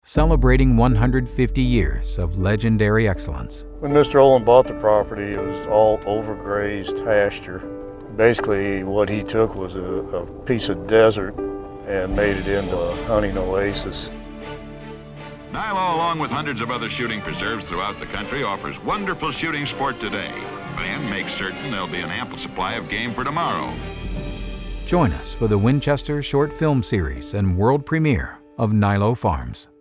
celebrating 150 years of legendary excellence. When Mr. Olin bought the property, it was all overgrazed pasture. Basically, what he took was a piece of desert and made it into a hunting oasis. NILO, along with hundreds of other shooting preserves throughout the country, offers wonderful shooting sport today and makes certain there'll be an ample supply of game for tomorrow. Join us for the Winchester short film series and world premiere of NILO Farms.